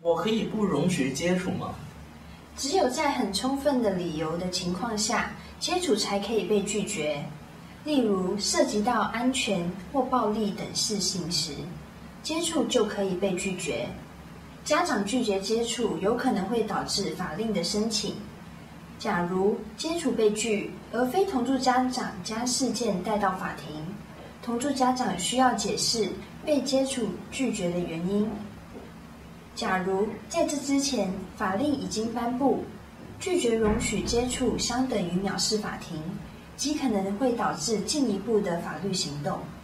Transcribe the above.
我可以不容许接触吗？ 只有在很充分的理由的情况下，接触才可以被拒绝。例如涉及到安全或暴力等事情时，接触就可以被拒绝。家长拒绝接触，有可能会导致法令的申请。假如接触被拒，而非同住家长将事件带到法庭，同住家长需要解释被接触拒绝的原因。假如在这之前法令已经颁布，拒绝容许接触相等于藐视法庭，极可能会导致进一步的法律行动。